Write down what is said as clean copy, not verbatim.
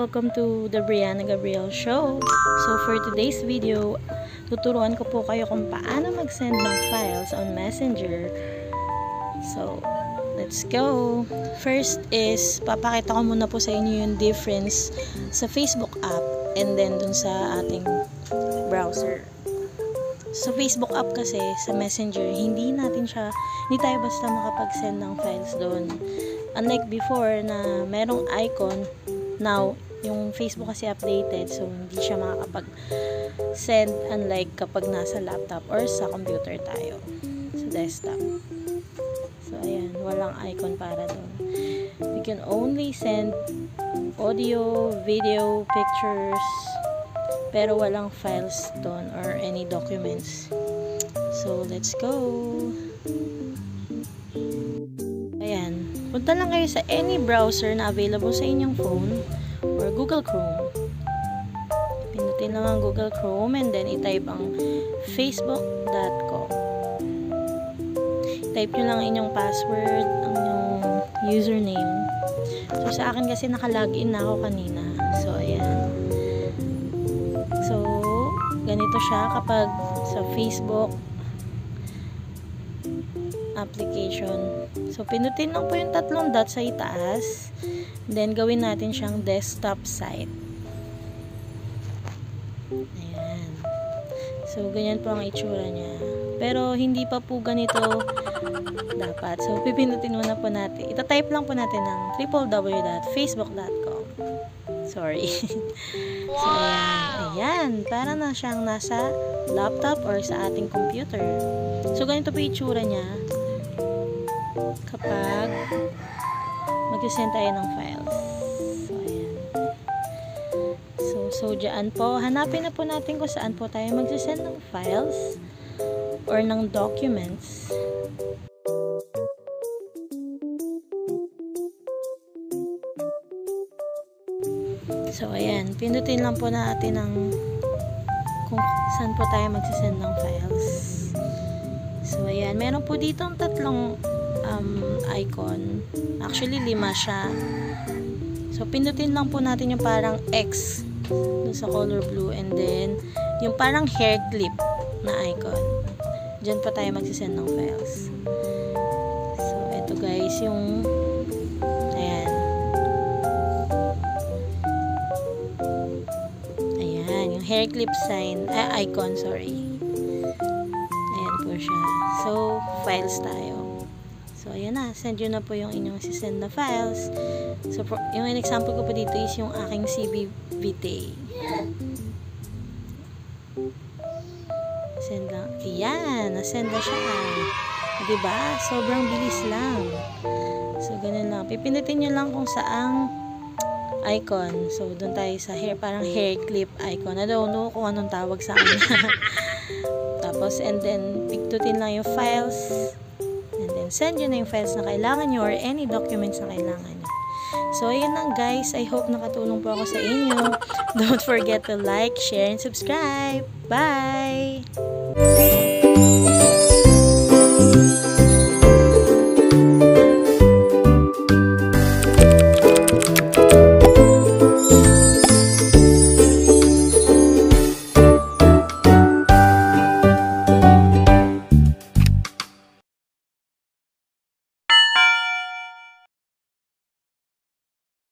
welcome to the Brianna Gabrielle show. So for today's video, tuturuan ko po kayo kung paano mag-send ng files on Messenger. So let's go. First is, papakita ko muna po sa inyo yung difference sa Facebook app and then dun sa ating browser. Sa Facebook app kasi, sa Messenger, hindi tayo basta makapag-send ng files doon. Unlike before na merong icon, now, yung Facebook kasi updated, so hindi siya makakapag-send unlike kapag nasa laptop or sa computer tayo, sa desktop. So, ayan, walang icon para doon. We can only send audio, video, pictures, pero walang files doon or any documents. So, let's go! Ayan. Punta lang kayo sa any browser na available sa inyong phone or Google Chrome. Pinutin lang ang Google Chrome and then i-type ang facebook.com. Type nyo lang inyong password, ang inyong username. So, sa akin kasi naka-login na ako kanina. So, ayan. So, ganito siya kapag sa Facebook application. So, pinutin lang po yung tatlong dots sa itaas. Then, gawin natin siyang desktop site. Ayan. So, ganyan po ang itsura niya. Pero, hindi pa po ganito dapat. So, pipinutin muna po natin. Ita-type lang po natin ng www.facebook.com. Sorry. So, ayan. Ayan. Para na siyang nasa laptop or sa ating computer. So, ganito po itsura niya kapag mag-send tayo ng files. So, ayan. So, dyan po, hanapin na po natin kung saan po tayo mag-send ng files or ng documents. So, ayan. Pindutin lang po natin ang kung saan po tayo mag-send ng files. So, ayan. Meron po dito ang tatlong icon. Actually, 5 siya. So, pindutin lang po natin yung parang X dun sa color blue and then yung parang hair clip na icon. Diyan po tayo mag-send ng files. So, eto guys, yung ayan. Ayan, yung hair clip icon, sorry. Ayan po siya. So, files tayo. So, ayan na. Send yun na po yung inyong sisend na files. So, yung example ko po dito is yung aking CBVT. Send lang. Ayan. Nasend na siya. Diba? Sobrang bilis lang. So, ganun lang. Pipindutin nyo lang kung saang icon. So, doon tayo sa hair. Parang hair clip icon. I don't know kung anong tawag sa amin. Tapos, and then, pindutin lang yung files. And then, send yun na yung files na kailangan nyo or any documents na kailangan nyo. So, ayan lang guys. I hope nakatulong po ako sa inyo. Don't forget to like, share, and subscribe. Bye!